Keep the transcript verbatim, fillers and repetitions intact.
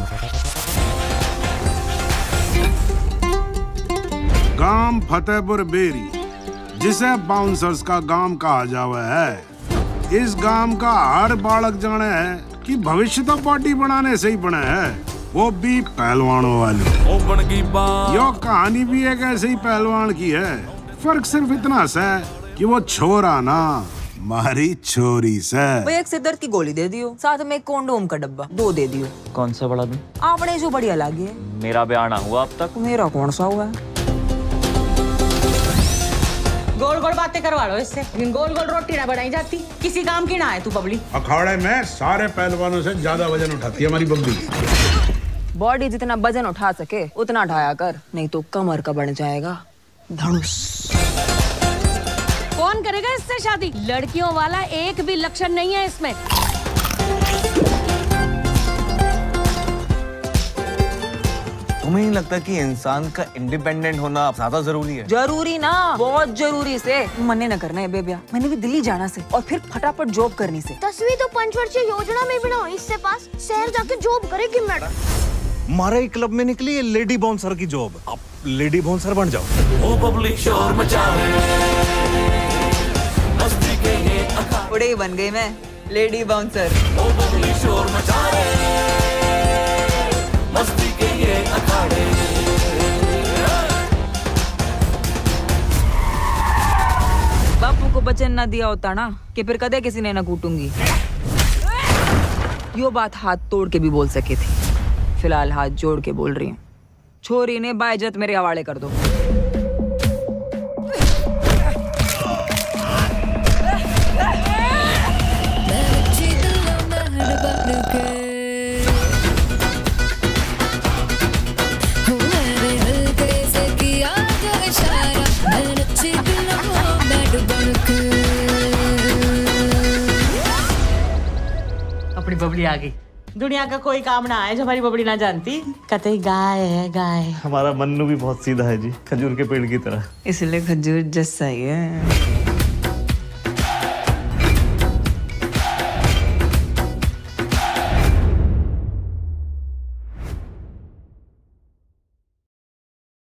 गांव फतेहपुर बेरी, जिसे बाउंसर्स का गांव कहा जावा है, इस गांव का हर बालक जाने है कि भविष्य तो बॉडी बनाने से ही बना है, वो भी पहलवानों वाली। यो कहानी भी एक ऐसे ही पहलवान की है। फर्क सिर्फ इतना सा है कि वो छोरा ना मारी छोरी से। भाई एक सिर दर्द की गोली दे दियो, साथ में एक कोंडोम का डब्बा दो दे दियो। कौन सा बड़ा दूं? आपने जो बढ़िया लगी है। मेरा ब्याह ना हुआ अब तक। मेरा कौन सा हुआ है? गोल गोल बातें करवा लो इससे, गोल गोल रोटी ना बनाई जाती। किसी काम की ना है तू बबली। अखाड़े में सारे पहलवानों से ज्यादा वजन उठाती है हमारी बबली। बॉडी जितना वजन उठा सके उतना उठाया कर, नहीं तो कमर का बन जाएगा धनुष। कौन करेगा इससे शादी? लड़कियों वाला एक भी लक्षण नहीं है इसमें। तुम्हें नहीं लगता कि इंसान का इंडिपेंडेंट होना ज्यादा जरूरी है? जरूरी ना, बहुत जरूरी से। मन्ने न करना है बेबिया, मैंने भी दिल्ली जाना से और फिर फटाफट जॉब करनी से। दसवीं तो पंचवर्षीय योजना में भी ना इससे पास, शहर जाके जॉब करेगी मैडम। हमारे क्लब में निकली है लेडी बाउंसर की जॉब, आप लेडी बाउंसर बन जाओ। ओ पब्लिक शोर मचावे, मस्ती के ये अखाड़े। उड़े बन गई मैं लेडी बाउंसर। ओ पब्लिक शोर मचावे, मस्ती के ये अखाड़े। बापू को वचन ना दिया होता ना कि फिर कदे किसी ने ना कूटूंगी। यो बात हाथ तोड़ के भी बोल सके थी, फिलहाल हाथ जोड़ के बोल रही हूँ। छोरी ने बाइज्जत मेरे हवाले कर दो। अपनी बबली आ गई। दुनिया का कोई काम ना है जो हमारी बबली ना जानती। कहते ही गाय है गाय। हमारा मन्नू भी बहुत सीधा है जी, खजूर के पेड़ की तरह। इसलिए खजूर जैसा ही है।